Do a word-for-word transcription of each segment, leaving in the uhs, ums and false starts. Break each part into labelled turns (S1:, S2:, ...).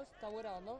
S1: Está buena, ¿no?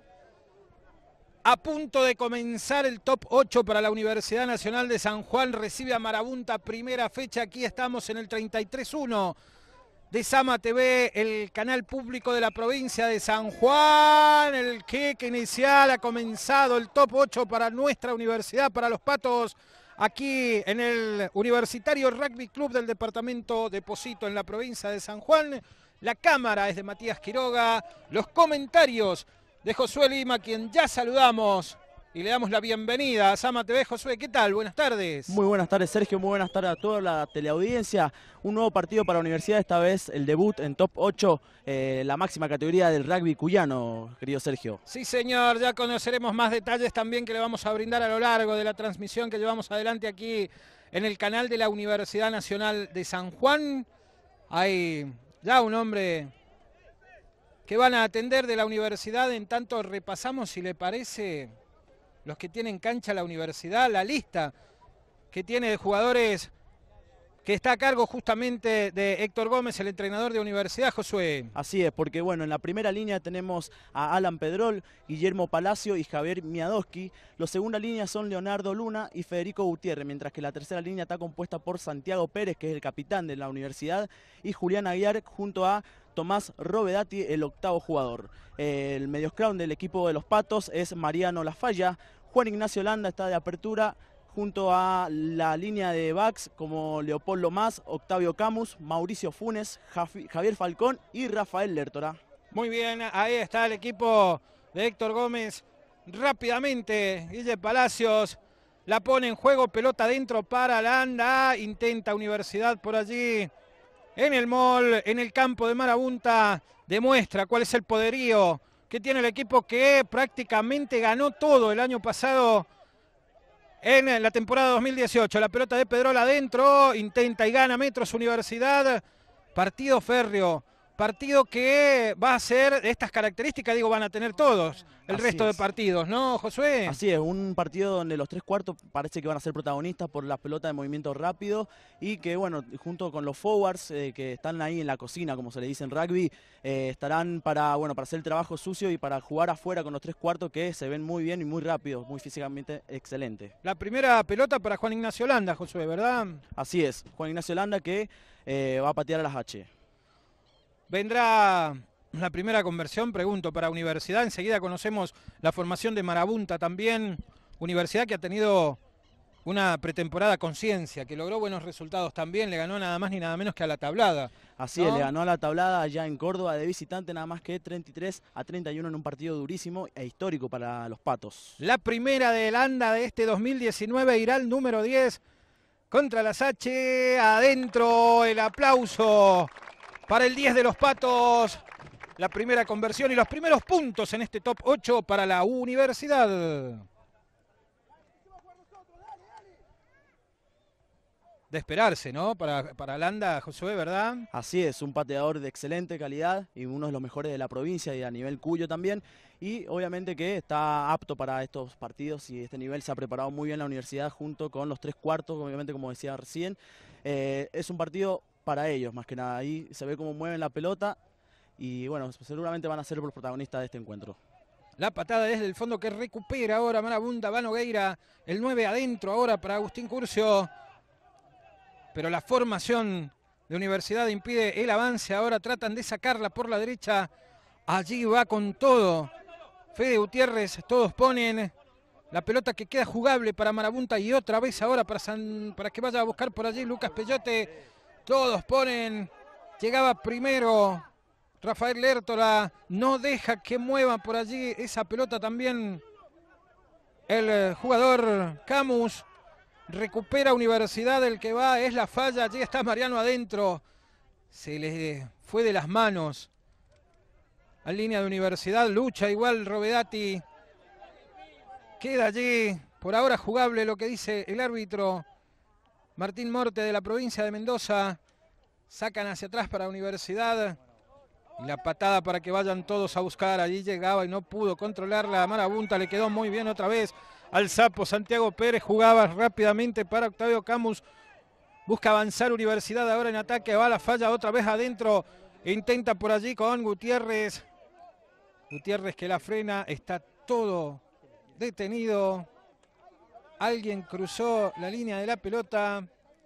S2: A punto de comenzar el top ocho para la Universidad Nacional de San Juan. Recibe a Marabunta, primera fecha. Aquí estamos en el treinta y tres uno de Sama T V, el canal público de la provincia de San Juan. El kick inicial, ha comenzado el top ocho para nuestra universidad, para los Patos, aquí en el Universitario Rugby Club del departamento de Pocito, en la provincia de San Juan. La cámara es de Matías Quiroga, los comentarios de Josué Lima, quien ya saludamos y le damos la bienvenida a Sama T V. Josué, ¿qué tal? Buenas tardes.
S3: Muy buenas tardes, Sergio, muy buenas tardes a toda la teleaudiencia. Un nuevo partido para la universidad, esta vez el debut en top ocho, eh, la máxima categoría del rugby cuyano, querido Sergio.
S2: Sí, señor, ya conoceremos más detalles también que le vamos a brindar a lo largo de la transmisión que llevamos adelante aquí en el canal de la Universidad Nacional de San Juan. Hay ya un hombre que van a atender de la universidad. En tanto repasamos, si le parece, los que tienen cancha la universidad, la lista que tiene de jugadores que está a cargo justamente de Héctor Gómez, el entrenador de universidad. Josué.
S3: Así es, porque bueno, en la primera línea tenemos a Alan Pedrol, Guillermo Palacio y Javier Miadoski. La segunda línea son Leonardo Luna y Federico Gutiérrez, mientras que la tercera línea está compuesta por Santiago Pérez, que es el capitán de la universidad, y Julián Aguiar junto a Tomás Rovedati, el octavo jugador. El medioscrown del equipo de los Patos es Mariano Lafalla. Juan Ignacio Landa está de apertura junto a la línea de backs como Leopoldo Más, Octavio Camus, Mauricio Funes, Javier Falcón y Rafael Lertora.
S2: Muy bien, ahí está el equipo de Héctor Gómez. Rápidamente, Guille Palacios la pone en juego, pelota adentro para Landa. Intenta Universidad por allí en el mall, en el campo de Marabunta. Demuestra cuál es el poderío que tiene el equipo, que prácticamente ganó todo el año pasado en la temporada dos mil dieciocho. La pelota de Pedrol adentro, intenta y gana Metros Universidad. Partido férreo, partido que va a ser de estas características, digo, van a tener todos el
S3: Así
S2: resto
S3: es.
S2: de partidos, ¿no, Josué?
S3: Así es, un partido donde los tres cuartos parece que van a ser protagonistas por las pelotas de movimiento rápido y que, bueno, junto con los forwards eh, que están ahí en la cocina, como se le dice en rugby, eh, estarán para, bueno, para hacer el trabajo sucio y para jugar afuera con los tres cuartos, que se ven muy bien y muy rápidos, muy físicamente excelente.
S2: La primera pelota para Juan Ignacio Landa, Josué, ¿verdad?
S3: Así es, Juan Ignacio Landa, que eh, va a patear a las H.
S2: Vendrá la primera conversión, pregunto, para Universidad. Enseguida conocemos la formación de Marabunta también. Universidad que ha tenido una pretemporada con Ciencia, que logró buenos resultados también. Le ganó nada más ni nada menos que a la Tablada.
S3: Así
S2: ¿no?
S3: es, le ganó a la Tablada allá en Córdoba de visitante, nada más que treinta y tres a treinta y uno en un partido durísimo e histórico para los Patos.
S2: La primera de Landa de este dos mil diecinueve irá al número diez contra las H. Adentro el aplauso para el diez de los Patos. La primera conversión y los primeros puntos en este top ocho para la Universidad. De esperarse, ¿no? Para, para Landa, Josué, ¿verdad?
S3: Así es, un pateador de excelente calidad y uno de los mejores de la provincia y a nivel Cuyo también. Y obviamente que está apto para estos partidos y este nivel se ha preparado muy bien la universidad junto con los tres cuartos, obviamente como decía recién. Eh, es un partido para ellos, más que nada. Ahí se ve cómo mueven la pelota y bueno, seguramente van a ser los protagonistas de este encuentro.
S2: La patada desde el fondo que recupera ahora Marabunta, va Nogueira, el nueve adentro ahora para Agustín Curcio. Pero la formación de Universidad impide el avance, ahora tratan de sacarla por la derecha. Allí va con todo Fede Gutiérrez, todos ponen la pelota que queda jugable para Marabunta y otra vez ahora para, San, para que vaya a buscar por allí Lucas Peyote. Todos ponen, llegaba primero Rafael Lertora, no deja que mueva por allí esa pelota también el jugador Camus. Recupera Universidad, el que va es la falla, allí está Mariano adentro. Se le fue de las manos a línea de Universidad, lucha igual Rovedati. Queda allí, por ahora jugable lo que dice el árbitro Martín Morte de la provincia de Mendoza. Sacan hacia atrás para Universidad. Y la patada para que vayan todos a buscar. Allí llegaba y no pudo controlarla. Marabunta le quedó muy bien otra vez al sapo. Santiago Pérez jugaba rápidamente para Octavio Camus. Busca avanzar Universidad ahora en ataque. Va la falla otra vez adentro. Intenta por allí con Gutiérrez. Gutiérrez que la frena, está todo detenido. Alguien cruzó la línea de la pelota.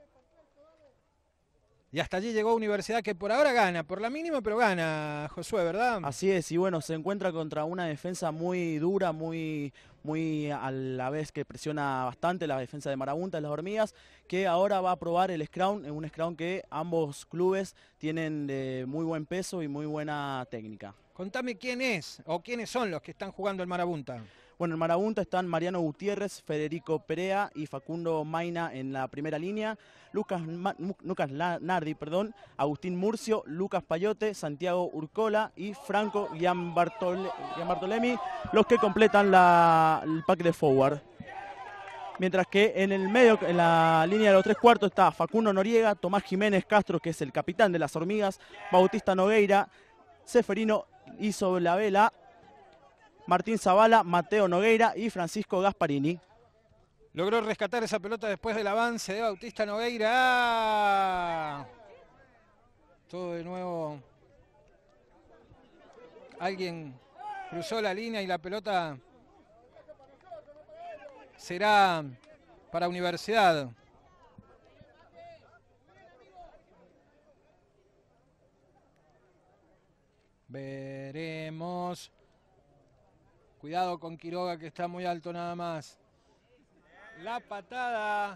S2: Y hasta allí llegó Universidad, que por ahora gana, por la mínima, pero gana, Josué, ¿verdad?
S3: Así es, y bueno, se encuentra contra una defensa muy dura, muy, muy a la vez que presiona bastante la defensa de Marabunta, de las Hormigas, que ahora va a probar el scrum, un scrum que ambos clubes tienen de muy buen peso y muy buena técnica.
S2: Contame quién es, o quiénes son los que están jugando el Marabunta.
S3: Bueno, en Marabunta están Mariano Gutiérrez, Federico Perea y Facundo Maina en la primera línea, Lucas, Ma Lucas Nardi, perdón, Agustín Murcio, Lucas Payote, Santiago Urcola y Franco Gianbartole Gianbartolemi, los que completan la, el pack de forward. Mientras que en el medio, en la línea de los tres cuartos, está Facundo Noriega, Tomás Jiménez Castro, que es el capitán de las Hormigas, Bautista Nogueira, Seferino Isoblavela, Martín Zavala, Mateo Nogueira y Francisco Gasparini.
S2: Logró rescatar esa pelota después del avance de Bautista Nogueira. Todo de nuevo. Alguien cruzó la línea y la pelota será para Universidad. Veremos. Cuidado con Quiroga, que está muy alto nada más. La patada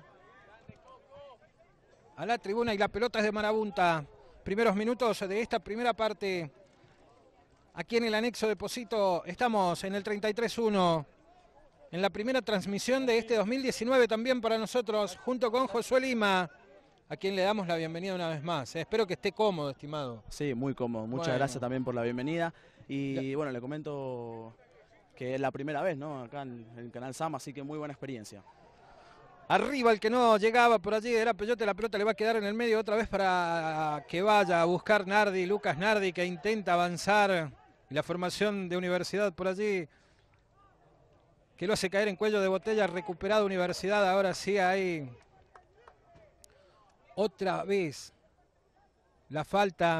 S2: a la tribuna y la pelota es de Marabunta. Primeros minutos de esta primera parte. Aquí en el anexo de Posito estamos en el treinta y tres uno. En la primera transmisión de este dos mil diecinueve también para nosotros, junto con Josué Lima, a quien le damos la bienvenida una vez más. Espero que esté cómodo, estimado.
S3: Sí, muy cómodo. Muchas
S2: bueno.
S3: gracias también por la bienvenida. Y bueno, le comento que es la primera vez, ¿no? Acá en el canal Sama, así que muy buena experiencia.
S2: Arriba el que no llegaba por allí era Peyote, la pelota le va a quedar en el medio otra vez para que vaya a buscar Nardi, Lucas Nardi, que intenta avanzar. La formación de Universidad por allí, que lo hace caer en cuello de botella, recuperado Universidad, ahora sí hay otra vez la falta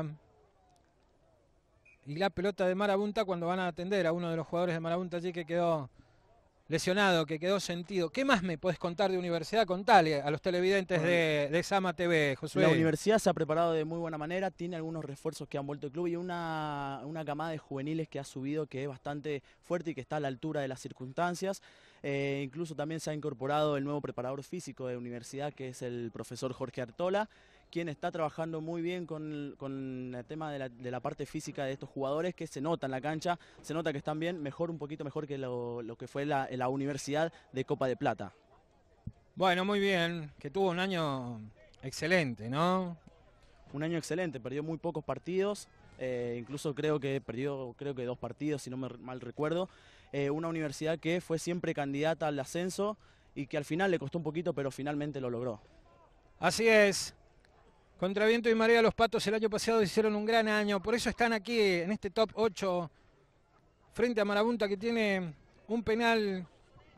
S2: y la pelota de Marabunta cuando van a atender a uno de los jugadores de Marabunta allí que quedó lesionado, que quedó sentido. ¿Qué más me podés contar de Universidad? Contale a los televidentes de, de Sama T V, Josué.
S3: La Universidad se ha preparado de muy buena manera, tiene algunos refuerzos que han vuelto al club y una, una camada de juveniles que ha subido, que es bastante fuerte y que está a la altura de las circunstancias. Eh, incluso también se ha incorporado el nuevo preparador físico de Universidad, que es el profesor Jorge Artola, quien está trabajando muy bien con, con el tema de la, de la parte física de estos jugadores, que se nota en la cancha, se nota que están bien, mejor, un poquito mejor que lo, lo que fue la, la Universidad de Copa de Plata.
S2: Bueno, muy bien, que tuvo un año excelente, ¿no?
S3: Un año excelente, perdió muy pocos partidos, eh, incluso creo que perdió creo que dos partidos, si no me mal recuerdo. Eh, una Universidad que fue siempre candidata al ascenso y que al final le costó un poquito, pero finalmente lo logró.
S2: Así es. Contra viento y marea los Patos el año pasado hicieron un gran año, por eso están aquí en este top ocho frente a Marabunta, que tiene un penal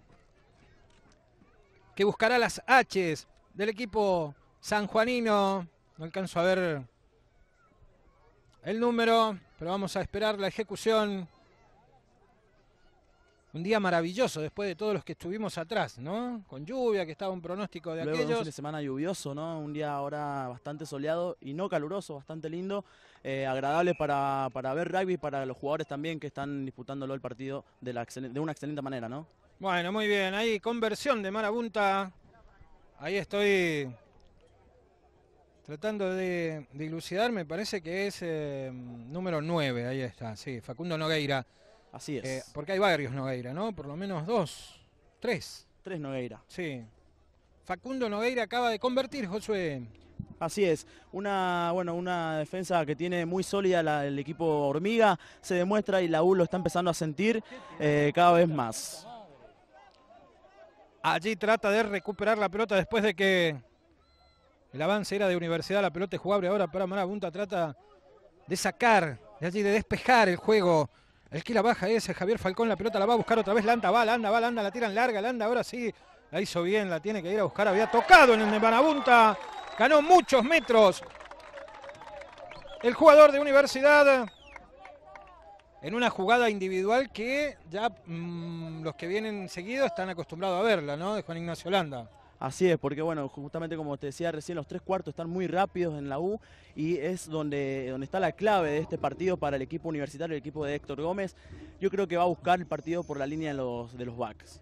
S2: que buscará las H's del equipo sanjuanino. No alcanzo a ver el número, pero vamos a esperar la ejecución. Un día maravilloso después de todos los que estuvimos atrás, ¿no? Con lluvia, que estaba un pronóstico de
S3: Luego
S2: aquellos.
S3: Un fin de semana lluvioso, ¿no? Un día ahora bastante soleado y no caluroso, bastante lindo, eh, agradable para, para ver rugby, para los jugadores también que están disputándolo el partido de, la de una excelente manera, ¿no?
S2: Bueno, muy bien, ahí conversión de Marabunta. Ahí estoy tratando de dilucidar, me parece que es eh, número nueve, ahí está, sí, Facundo Nogueira.
S3: Así es.
S2: Eh, porque hay varios Nogueira, ¿no? Por lo menos dos, tres.
S3: Tres Nogueira.
S2: Sí. Facundo Nogueira acaba de convertir, Josué.
S3: Así es, una, bueno, una defensa que tiene muy sólida la, el equipo Hormiga, se demuestra y la U lo está empezando a sentir eh, cada vez más.
S2: Allí trata de recuperar la pelota después de que el avance era de Universidad, la pelota es jugable ahora para Marabunta, trata de sacar, de allí de despejar el juego. El que la baja es Javier Falcón, la pelota la va a buscar otra vez, Landa va, Landa va, Landa la tiran larga, Landa ahora sí, la hizo bien, la tiene que ir a buscar, había tocado en el de Marabunta, ganó muchos metros el jugador de Universidad. en una jugada individual que ya mmm, los que vienen seguidos están acostumbrados a verla, ¿no? De Juan Ignacio Landa.
S3: Así es, porque bueno, justamente como te decía recién, los tres cuartos están muy rápidos en la U y es donde, donde está la clave de este partido para el equipo universitario, el equipo de Héctor Gómez. Yo creo que va a buscar el partido por la línea de los, de los backs.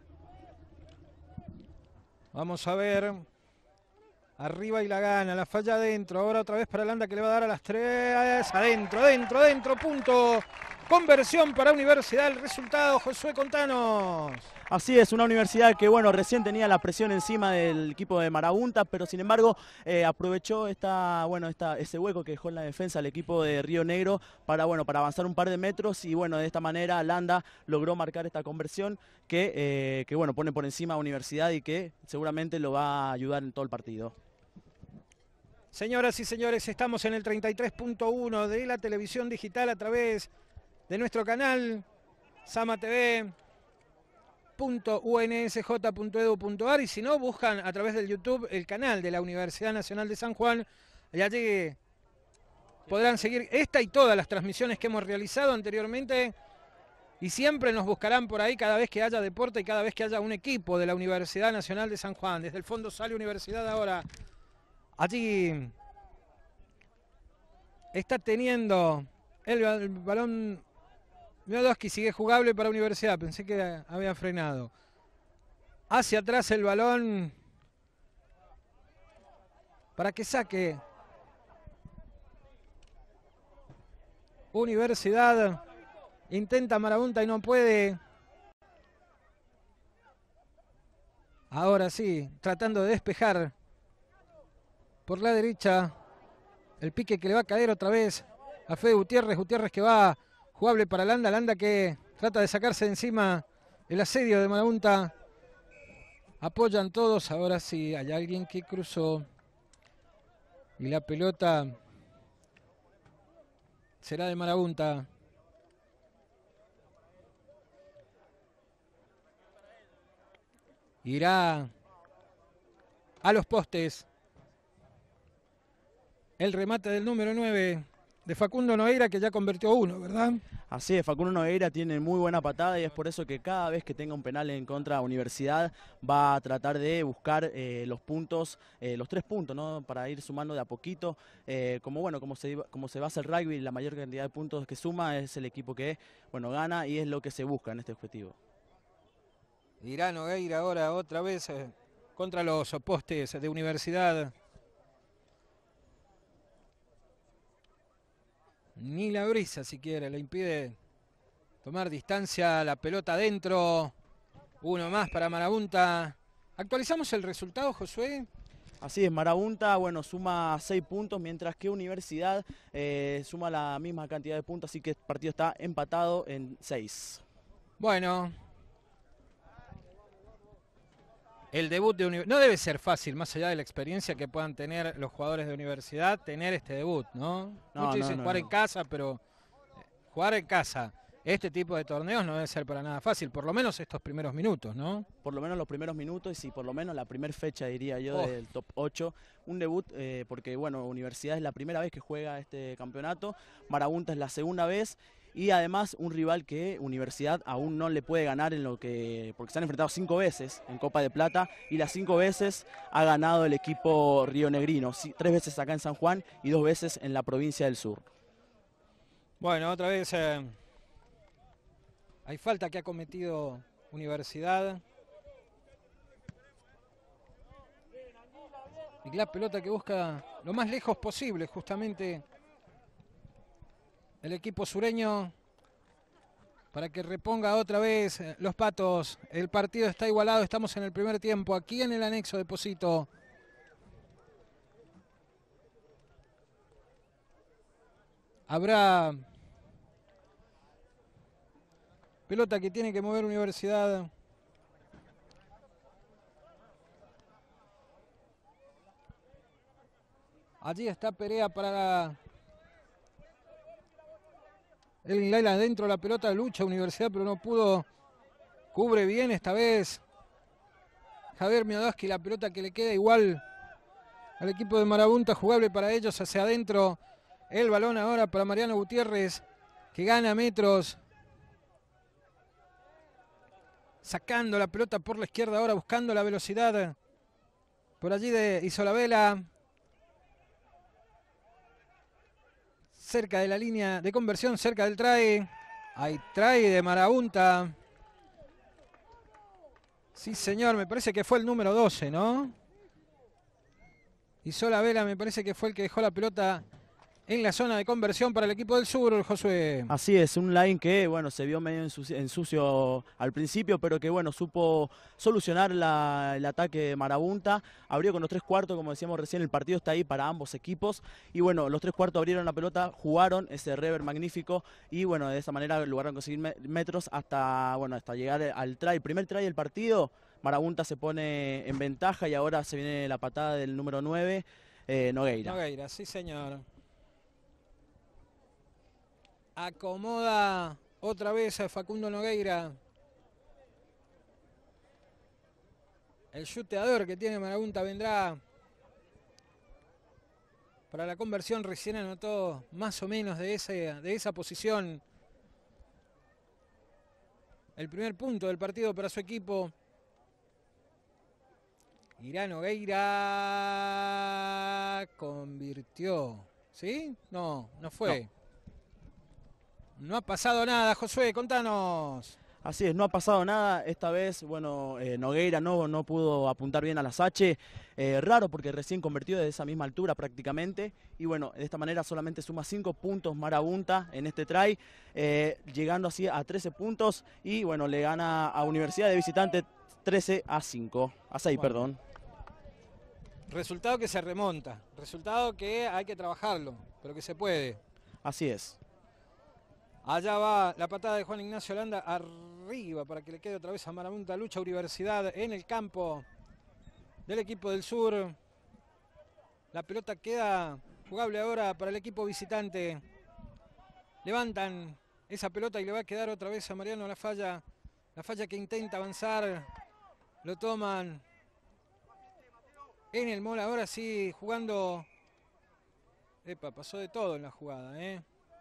S2: Vamos a ver. Arriba y la gana, la falla adentro. Ahora otra vez para Landa que le va a dar a las tres. Adentro, adentro, adentro, punto. Conversión para Universidad. El resultado, Josué, contanos.
S3: Así es, una universidad que bueno, recién tenía la presión encima del equipo de Marabunta, pero sin embargo eh, aprovechó esta, bueno, esta, ese hueco que dejó en la defensa el equipo de Río Negro para, bueno, para avanzar un par de metros y bueno, de esta manera Landa logró marcar esta conversión que, eh, que bueno, pone por encima a Universidad y que seguramente lo va a ayudar en todo el partido.
S2: Señoras y señores, estamos en el treinta y tres punto uno de la televisión digital a través de nuestro canal Sama T V. .u n s j punto e d u punto a r y si no, buscan a través del YouTube el canal de la Universidad Nacional de San Juan y allí podrán seguir esta y todas las transmisiones que hemos realizado anteriormente y siempre nos buscarán por ahí cada vez que haya deporte y cada vez que haya un equipo de la Universidad Nacional de San Juan. Desde el fondo sale Universidad ahora. Allí está teniendo el, el balón. Miodowski sigue jugable para Universidad, pensé que había frenado. Hacia atrás el balón para que saque Universidad. Intenta Marabunta y no puede. Ahora sí, tratando de despejar por la derecha. El pique que le va a caer otra vez a Fede Gutiérrez. Gutiérrez que va jugable para Landa. Landa que trata de sacarse de encima el asedio de Marabunta. Apoyan todos. Ahora sí, hay alguien que cruzó. Y la pelota será de Marabunta. Irá a los postes. El remate del número nueve de Facundo Nogueira, que ya convirtió uno, ¿verdad?
S3: Así es, Facundo Nogueira tiene muy buena patada y es por eso que cada vez que tenga un penal en contra de Universidad va a tratar de buscar eh, los puntos, eh, los tres puntos, ¿no? Para ir sumando de a poquito. Eh, como bueno, como se, como se basa el rugby, la mayor cantidad de puntos que suma es el equipo que bueno, gana y es lo que se busca en este objetivo.
S2: Irá Nogueira ahora otra vez eh, contra los postes de Universidad. Ni la brisa siquiera le impide tomar distancia. La pelota adentro. Uno más para Marabunta. ¿Actualizamos el resultado, Josué?
S3: Así es, Marabunta bueno, suma seis puntos, mientras que Universidad eh, suma la misma cantidad de puntos, así que el partido está empatado en seis.
S2: Bueno. El debut de Universidad. No debe ser fácil, más allá de la experiencia que puedan tener los jugadores de Universidad, tener este debut, ¿no?
S3: No,
S2: Muchos
S3: no,
S2: dicen
S3: no,
S2: jugar
S3: no.
S2: en casa, pero jugar en casa, este tipo de torneos no debe ser para nada fácil, por lo menos estos primeros minutos, ¿no?
S3: Por lo menos los primeros minutos y por lo menos la primera fecha, diría yo,
S2: Oh.
S3: del top ocho. Un debut eh, porque, bueno, Universidad es la primera vez que juega este campeonato, Marabunta es la segunda vez. Y además un rival que Universidad aún no le puede ganar en lo que, porque se han enfrentado cinco veces en Copa de Plata y las cinco veces ha ganado el equipo rionegrino, tres veces acá en San Juan y dos veces en la provincia del sur.
S2: Bueno, otra vez eh, hay falta que ha cometido Universidad. Y la pelota que busca lo más lejos posible justamente el equipo sureño para que reponga otra vez los patos. El partido está igualado, estamos en el primer tiempo aquí en el anexo de Posito. Habrá pelota que tiene que mover Universidad. Allí está Perea para el Laila adentro, la pelota lucha Universidad, pero no pudo. Cubre bien esta vez Javier Miodowski, la pelota que le queda igual al equipo de Marabunta, jugable para ellos hacia adentro. El balón ahora para Mariano Gutiérrez, que gana metros Sacando la pelota por la izquierda ahora, buscando la velocidad por allí de Isolabela. Cerca de la línea de conversión, cerca del try. Hay try de Marabunta. Sí, señor, me parece que fue el número doce, ¿no? Isolabela me parece que fue el que dejó la pelota en la zona de conversión para el equipo del sur, Josué.
S3: Así es, un line que, bueno, se vio medio en sucio, en sucio al principio, pero que, bueno, supo solucionar la, el ataque de Marabunta. Abrió con los tres cuartos, como decíamos recién, el partido está ahí para ambos equipos. Y, bueno, los tres cuartos abrieron la pelota, jugaron ese rever magnífico y, bueno, de esa manera lograron conseguir metros hasta, bueno, hasta llegar al try. Primer try del partido, Marabunta se pone en ventaja y ahora se viene la patada del número nueve, eh, Nogueira.
S2: Nogueira, sí, señor. Acomoda otra vez a Facundo Nogueira. El chuteador que tiene Marabunta vendrá para la conversión. Recién anotó más o menos de, ese, de esa posición el primer punto del partido para su equipo. Irá Nogueira. Convirtió. ¿Sí? No, no fue. No. No ha pasado nada, Josué, contanos.
S3: Así es, no ha pasado nada. Esta vez, bueno, eh, Nogueira no, no pudo apuntar bien a las H. Eh, raro porque recién convirtió de esa misma altura prácticamente. Y bueno, de esta manera solamente suma cinco puntos Marabunta en este try, eh, llegando así a trece puntos. Y bueno, le gana a Universidad de Visitante trece a cinco, a seis, bueno. Perdón.
S2: Resultado que se remonta, resultado que hay que trabajarlo, pero que se puede.
S3: Así es.
S2: Allá va la patada de Juan Ignacio Landa arriba para que le quede otra vez a Marabunta. Lucha Universidad en el campo del equipo del sur. La pelota queda jugable ahora para el equipo visitante. Levantan esa pelota y le va a quedar otra vez a Mariano Lafalla. Lafalla que intenta avanzar. Lo toman en el mall. Ahora sí jugando. Epa, pasó de todo en la jugada, ¿eh?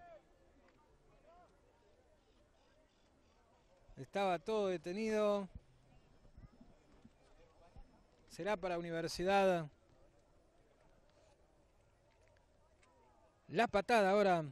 S2: Estaba todo detenido. Será para Universidad. La patada ahora.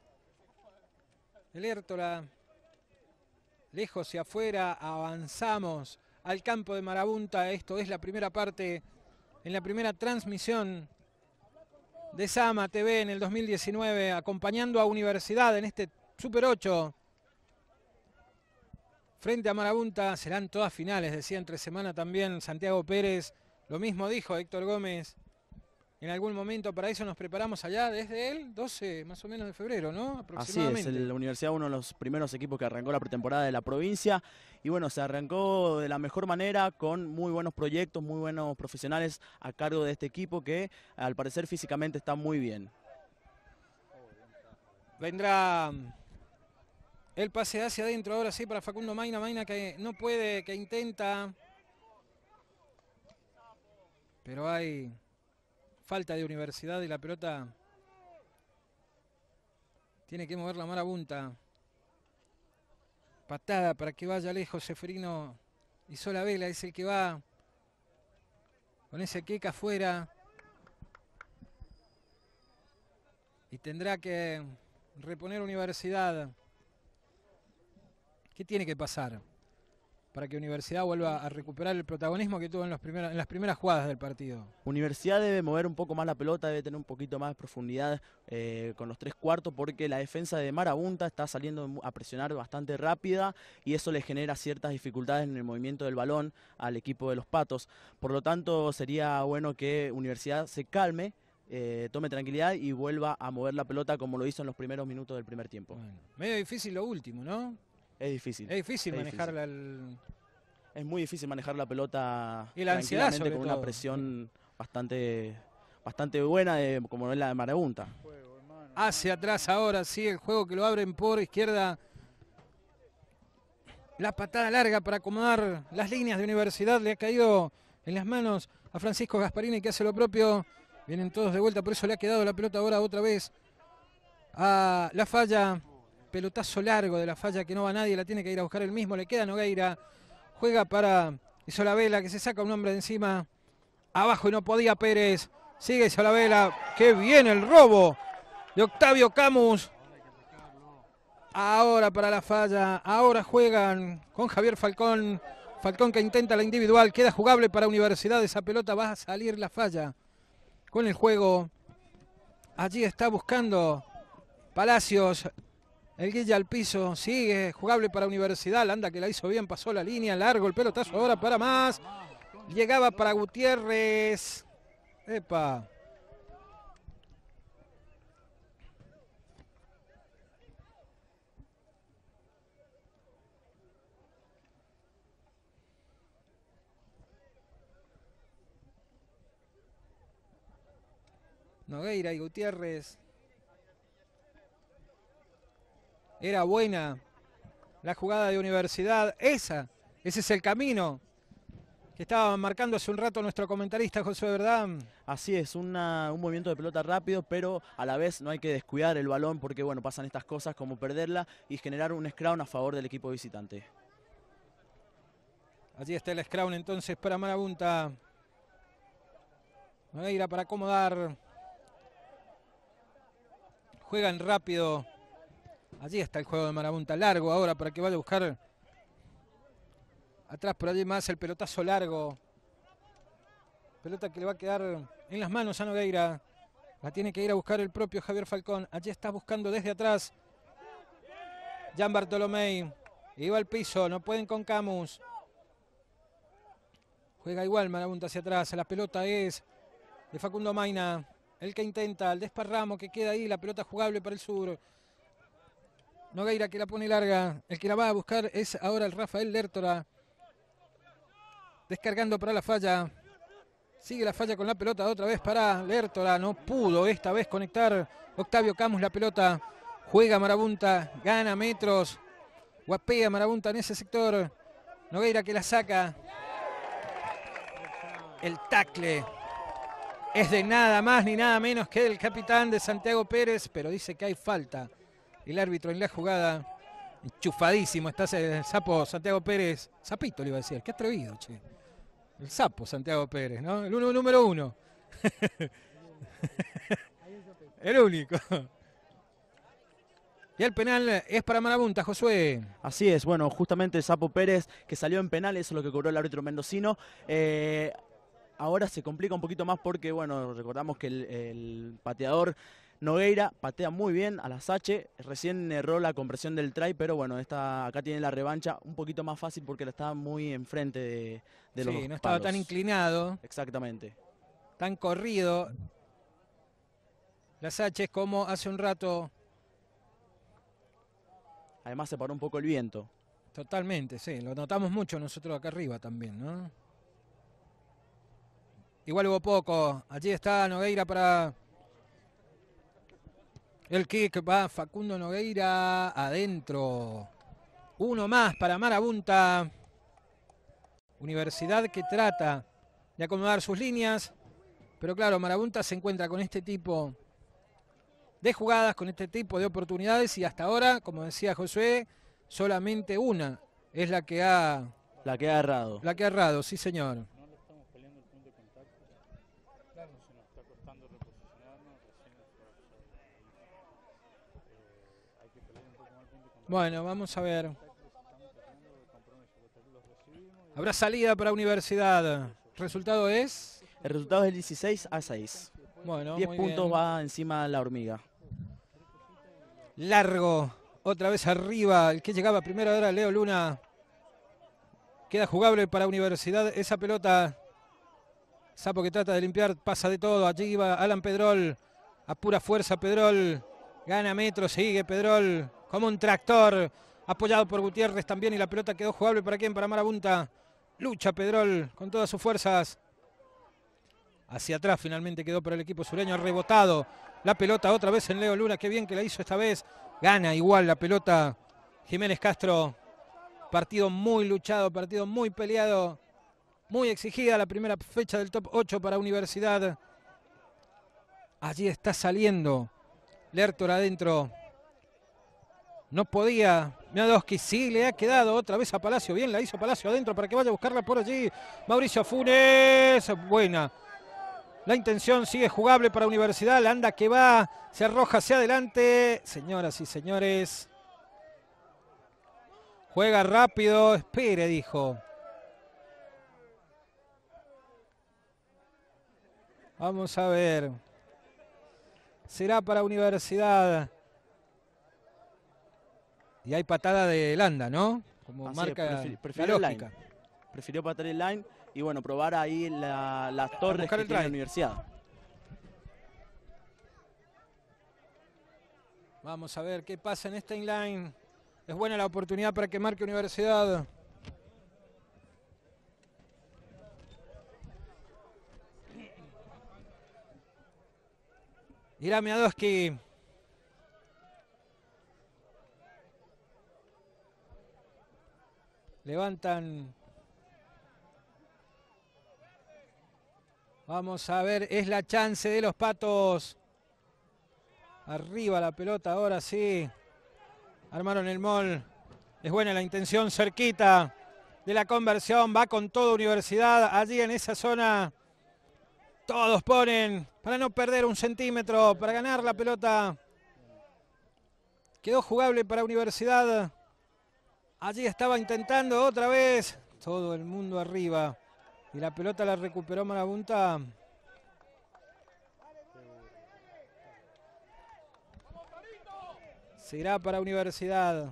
S2: El Hértola. Lejos y afuera. Avanzamos al campo de Marabunta. Esto es la primera parte. En la primera transmisión de Sama T V en el dos mil diecinueve. Acompañando a Universidad en este Super ocho. Frente a Marabunta serán todas finales, decía entre semana también Santiago Pérez. Lo mismo dijo Héctor Gómez en algún momento. Para eso nos preparamos allá desde el doce más o menos de febrero, ¿no? Aproximadamente.
S3: Así es, la Universidad uno de los primeros equipos que arrancó la pretemporada de la provincia. Y bueno, se arrancó de la mejor manera con muy buenos proyectos, muy buenos profesionales a cargo de este equipo que al parecer físicamente está muy bien.
S2: Vendrá el pase hacia adentro, ahora sí, para Facundo Maina. Maina que no puede, que intenta. Pero hay falta de Universidad y la pelota tiene que mover la Marabunta. Patada para que vaya lejos Seferino Isolabela, es el que va con ese queca afuera. Y tendrá que reponer Universidad. ¿Qué tiene que pasar para que Universidad vuelva a recuperar el protagonismo que tuvo en, los primeros, en las primeras jugadas del partido?
S3: Universidad debe mover un poco más la pelota, debe tener un poquito más de profundidad eh, con los tres cuartos, porque la defensa de Marabunta está saliendo a presionar bastante rápida y eso le genera ciertas dificultades en el movimiento del balón al equipo de los Patos. Por lo tanto, sería bueno que Universidad se calme, Eh, tome tranquilidad y vuelva a mover la pelota como lo hizo en los primeros minutos del primer tiempo.
S2: Bueno, medio difícil lo último, ¿no?
S3: Es difícil.
S2: Es difícil
S3: es
S2: manejarla.
S3: Difícil.
S2: El...
S3: Es muy difícil manejar la pelota
S2: y la ansiedad sobre
S3: con
S2: todo.
S3: Una presión bastante, bastante buena de, como es la de Marabunta.
S2: Hacia atrás ahora sí, el juego que lo abren por izquierda. La patada larga para acomodar las líneas de Universidad. Le ha caído en las manos a Francisco Gasparini, que hace lo propio. Vienen todos de vuelta, por eso le ha quedado la pelota ahora otra vez a Lafalla. Pelotazo largo de Lafalla que no va nadie, la tiene que ir a buscar él mismo. Le queda Nogueira. Juega juega para Isolabela, que se saca un hombre de encima. Abajo y no podía Pérez. Sigue Isolabela. ¡Qué bien el robo de Octavio Camus! Ahora para la falla. Ahora juegan con Javier Falcón. Falcón que intenta la individual. Queda jugable para Universidad. Esa pelota va a salir la falla. Con el juego. Allí está buscando Palacios. El Guilla al piso. Sigue jugable para Universidad. Landa que la hizo bien. Pasó la línea. Largo el pelotazo ahora para más. Llegaba para Gutiérrez. Epa. Nogueira y Gutiérrez. Era buena la jugada de Universidad. Esa, ese es el camino que estaba marcando hace un rato nuestro comentarista José, ¿verdad?
S3: Así es, una, un movimiento de pelota rápido, pero a la vez no hay que descuidar el balón porque bueno, pasan estas cosas como perderla y generar un scrum a favor del equipo visitante.
S2: Allí está el scrum entonces para Marabunta. Nogueira para acomodar. Juegan rápido. Allí está el juego de Marabunta. Largo ahora para que vaya a buscar. Atrás por allí más el pelotazo largo. Pelota que le va a quedar en las manos a Nogueira. La tiene que ir a buscar el propio Javier Falcón. Allí está buscando desde atrás. Jan Bartolomei. Iba al piso. No pueden con Camus. Juega igual Marabunta hacia atrás. La pelota es de Facundo Maina. El que intenta, el desparramo que queda ahí, la pelota jugable para el sur. Nogueira que la pone larga. El que la va a buscar es ahora el Rafael Lertora. Descargando para la falla. Sigue la falla con la pelota otra vez para Lertora. No pudo esta vez conectar Octavio Camus la pelota. Juega Marabunta, gana metros. Guapea Marabunta en ese sector. Nogueira que la saca. El tacle es de nada más ni nada menos que el capitán de Santiago Pérez, pero dice que hay falta. El árbitro en la jugada, enchufadísimo, está el sapo Santiago Pérez. Sapito le iba a decir, qué atrevido, che. El sapo Santiago Pérez, ¿no? El uno número uno. El único. Y el penal es para Marabunta, Josué.
S3: Así es, bueno, justamente el Sapo Pérez que salió en penal, eso es lo que cobró el árbitro mendocino. Eh, ahora se complica un poquito más porque, bueno, recordamos que el, el pateador Nogueira patea muy bien a la Sache, recién erró la compresión del try, pero bueno, esta, acá tiene la revancha un poquito más fácil porque la estaba muy enfrente de, de los
S2: Sí, no estaba
S3: palos.
S2: tan inclinado.
S3: Exactamente.
S2: Tan corrido. La Sache como hace un rato.
S3: Además se paró un poco el viento.
S2: Totalmente, sí, lo notamos mucho nosotros acá arriba también, ¿no? Igual hubo poco. Allí está Nogueira para el kick. Va Facundo Nogueira adentro. Uno más para Marabunta. Universidad que trata de acomodar sus líneas. Pero claro, Marabunta se encuentra con este tipo de jugadas, con este tipo de oportunidades. Y hasta ahora, como decía Josué, solamente una es la que ha...
S3: La que ha errado.
S2: La que ha errado, sí señor. Bueno, vamos a ver. Habrá salida para Universidad. ¿Resultado es?
S3: El resultado es el dieciséis a seis.
S2: Bueno,
S3: diez
S2: muy
S3: puntos
S2: bien.
S3: va encima la hormiga.
S2: Largo. Otra vez arriba. El que llegaba primero era Leo Luna. Queda jugable para Universidad. Esa pelota. Sapo que trata de limpiar. Pasa de todo. Allí va Alan Pedrol. A pura fuerza Pedrol. Gana metro. Sigue Pedrol. Como un tractor, apoyado por Gutiérrez también, y la pelota quedó jugable para quién, para Marabunta. Lucha Pedrol con todas sus fuerzas. Hacia atrás finalmente quedó para el equipo sureño, ha rebotado la pelota otra vez en Leo Luna, qué bien que la hizo esta vez. Gana igual la pelota Jiménez Castro. Partido muy luchado, partido muy peleado, muy exigida la primera fecha del top ocho para Universidad. Allí está saliendo Lertor adentro. No podía Miadoski, sí, le ha quedado otra vez a Palacio. Bien, la hizo Palacio adentro para que vaya a buscarla por allí. Mauricio Funes, buena. La intención sigue jugable para Universidad. Landa que va, se arroja hacia adelante. Señoras y señores. Juega rápido, espere, dijo. Vamos a ver. Será para Universidad. Y hay patada de Landa, ¿no? Como
S3: Así
S2: marca
S3: es, prefi-
S2: la
S3: prefirió el
S2: lógica.
S3: line. Prefirió patear el line y bueno, probar ahí la- las torres
S2: buscar
S3: que
S2: el
S3: tiene
S2: try.
S3: la Universidad.
S2: Vamos a ver qué pasa en este inline. Es buena la oportunidad para que marque Universidad. Irá Miadoski. Levantan. Vamos a ver, es la chance de los Patos. Arriba la pelota, ahora sí. Armaron el mol. Es buena la intención, cerquita de la conversión. Va con toda Universidad allí en esa zona. Todos ponen para no perder un centímetro, para ganar la pelota. Quedó jugable para Universidad. Allí estaba intentando otra vez. Todo el mundo arriba. Y la pelota la recuperó Marabunta. Será para Universidad.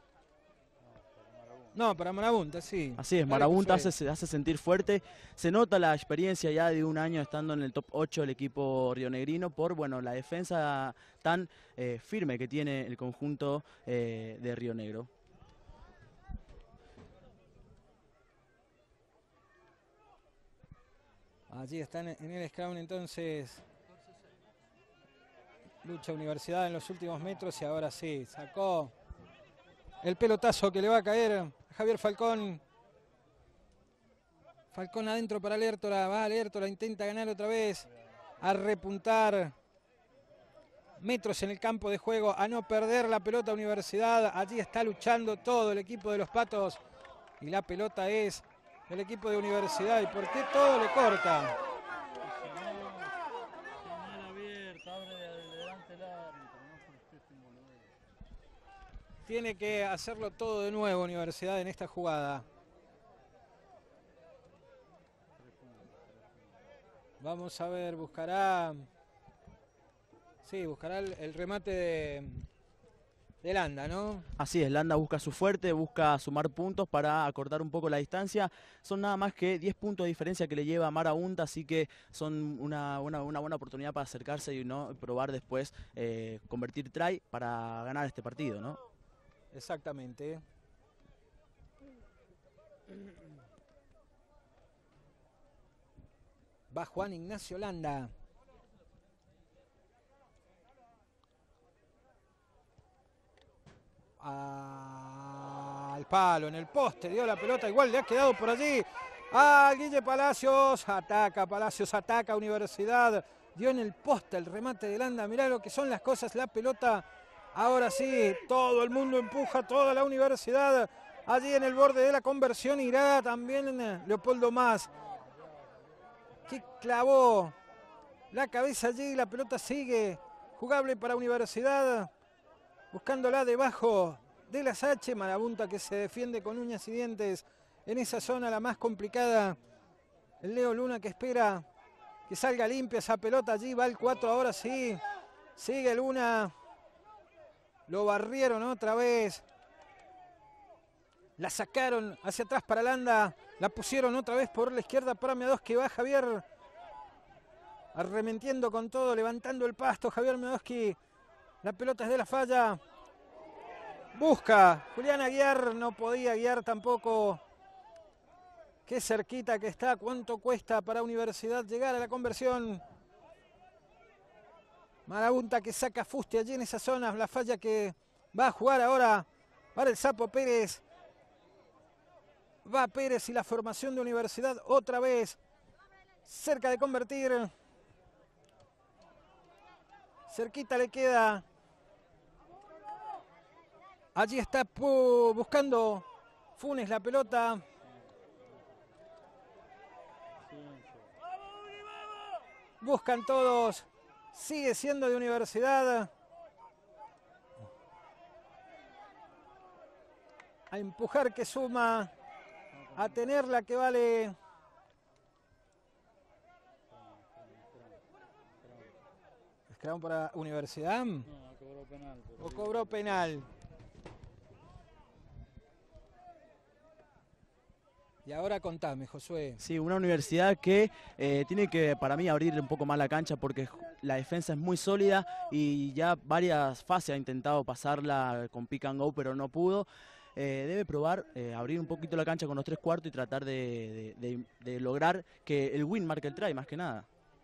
S2: No, para Marabunta, sí.
S3: Así es,
S2: Dale,
S3: Marabunta
S2: Josué.
S3: hace, hace sentir fuerte. Se nota la experiencia ya de un año estando en el top ocho del equipo rionegrino por bueno, la defensa tan eh, firme que tiene el conjunto eh, de Río Negro.
S2: Allí están en el scrum entonces. Lucha Universidad en los últimos metros y ahora sí, sacó el pelotazo que le va a caer a Javier Falcón. Falcón adentro para Lertora, va a Lertora, intenta ganar otra vez, a repuntar metros en el campo de juego, a no perder la pelota Universidad. Allí está luchando todo el equipo de los Patos y la pelota es del equipo de Universidad. ¿Y por qué todo le corta? Tiene que hacerlo todo de nuevo Universidad en esta jugada. Vamos a ver, buscará... Sí, buscará el, el remate de, de Landa, ¿no?
S3: Así es, Landa busca su fuerte, busca sumar puntos para acortar un poco la distancia. Son nada más que diez puntos de diferencia que le lleva a Marabunta, así que son una, una, una buena oportunidad para acercarse y no probar después eh, convertir try para ganar este partido, ¿no?
S2: Exactamente. Va Juan Ignacio Landa. Al palo, en el poste, dio la pelota, igual le ha quedado por allí. Ah, Guille Palacios, ataca, Palacios ataca, Universidad. Dio en el poste el remate de Landa. Mirá lo que son las cosas, la pelota. Ahora sí, todo el mundo empuja, toda la Universidad. Allí en el borde de la conversión irá también Leopoldo Más. Que clavó la cabeza allí, la pelota sigue jugable para Universidad. Buscándola debajo de las H. Marabunta que se defiende con uñas y dientes en esa zona la más complicada. El Leo Luna que espera que salga limpia esa pelota allí. Va el cuatro ahora sí. Sigue Luna. Lo barrieron otra vez. La sacaron hacia atrás para Landa. La pusieron otra vez por la izquierda para Miadoski. Va Javier arremetiendo con todo, levantando el pasto. Javier Miadoski. La pelota es de la falla. Busca Julián Aguiar. No podía guiar tampoco. Qué cerquita que está. Cuánto cuesta para Universidad llegar a la conversión. Marabunta que saca fuste allí en esa zona. La falla que va a jugar ahora para el Sapo Pérez. Va Pérez y la formación de Universidad otra vez. Cerca de convertir. Cerquita le queda. Allí está buscando Funes la pelota. Buscan todos. Sigue siendo de Universidad. A empujar que suma. A tenerla que vale. ¿Scrum para Universidad?
S1: No, cobró penal.
S2: ¿O cobró penal? Y ahora contame, Josué.
S3: Sí, una Universidad que eh, tiene que, para mí, abrir un poco más la cancha porque la defensa es muy sólida y ya varias fases ha intentado pasarla con pick and go, pero no pudo. Eh, debe probar eh, abrir un poquito la cancha con los tres cuartos y tratar de, de, de, de lograr que el win marque el try, más que nada.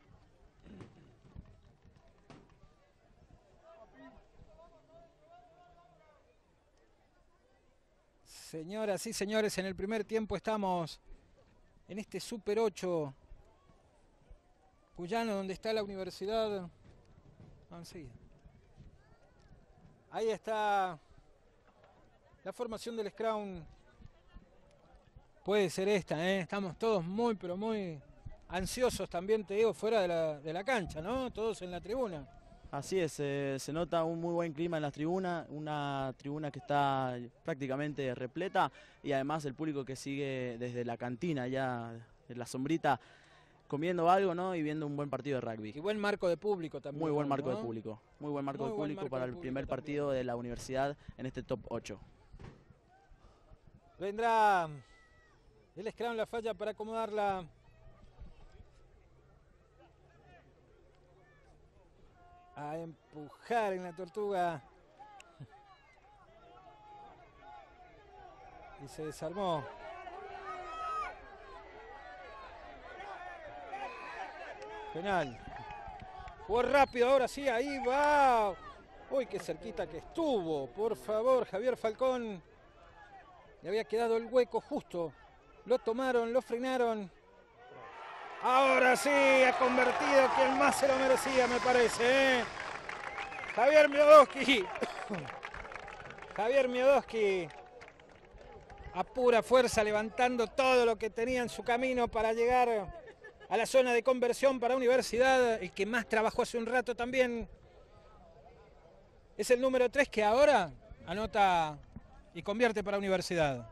S2: Señoras y señores, en el primer tiempo estamos en este Super ocho cuyano donde está la Universidad. Ah, sí. Ahí está la formación del Scrum. Puede ser esta, ¿eh? Estamos todos muy, pero muy ansiosos también, te digo, fuera de la, de la cancha, ¿no? Todos en la tribuna.
S3: Así es, eh, se nota un muy buen clima en las tribunas, una tribuna que está prácticamente repleta y además el público que sigue desde la cantina ya, en la sombrita, comiendo algo, ¿no? Y viendo un buen partido de rugby.
S2: Y buen marco de público también.
S3: Muy buen marco
S2: ¿no?
S3: de público, muy buen marco
S2: muy
S3: de
S2: buen
S3: público
S2: marco
S3: para
S2: de
S3: el
S2: público
S3: primer
S2: también.
S3: partido de la Universidad en este top ocho.
S2: Vendrá el Scrum la falla para acomodarla. A empujar en la Tortuga. Y se desarmó. Penal. Jugó rápido, ahora sí, ahí va. Uy, qué cerquita que estuvo. Por favor, Javier Falcón. Le había quedado el hueco justo. Lo tomaron, lo frenaron. Ahora sí, ha convertido quien más se lo merecía, me parece. ¿eh? Javier Miodowski. Javier Miodowski. A pura fuerza, levantando todo lo que tenía en su camino para llegar a la zona de conversión para Universidad. El que más trabajó hace un rato también es el número tres, que ahora anota y convierte para Universidad.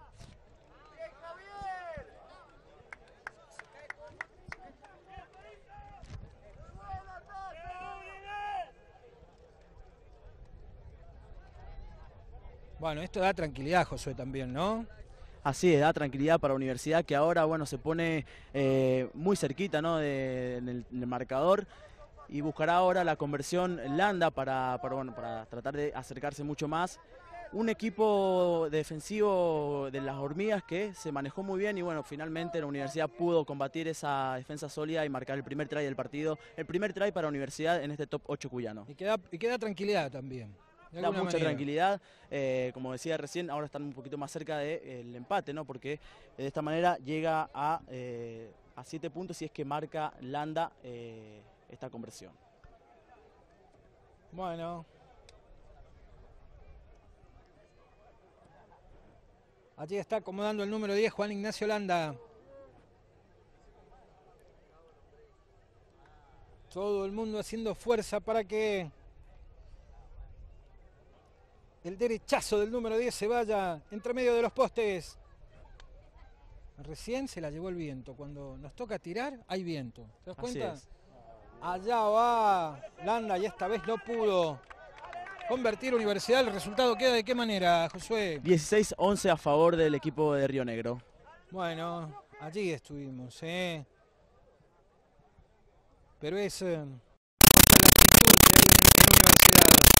S2: Bueno, esto da tranquilidad, Josué, también, ¿no?
S3: Así es, da tranquilidad para la Universidad que ahora, bueno, se pone eh, muy cerquita, ¿no? de, en, el, en el marcador y buscará ahora la conversión Landa para, para, bueno, para tratar de acercarse mucho más. Un equipo defensivo de las Hormigas que se manejó muy bien y bueno, finalmente la Universidad pudo combatir esa defensa sólida y marcar el primer try del partido. El primer try para la Universidad en este top ocho cuyano.
S2: Y queda, y queda tranquilidad también.
S3: Da mucha
S2: manera.
S3: tranquilidad, eh, como decía recién, ahora están un poquito más cerca del de, empate, ¿no? Porque de esta manera llega a, eh, a siete puntos si es que marca Landa eh, esta conversión.
S2: Bueno. Allí está acomodando el número diez, Juan Ignacio Landa. Todo el mundo haciendo fuerza para que el derechazo del número diez se vaya entre medio de los postes. Recién se la llevó el viento. Cuando nos toca tirar, hay viento. ¿Te das cuenta?
S3: Así es.
S2: Allá va Landa y esta vez no pudo convertir Universidad. ¿El resultado queda de qué manera, Josué?
S3: dieciséis once a favor del equipo de Río Negro.
S2: Bueno, allí estuvimos, ¿eh? Pero es eh, la actitud que hay en Universidad.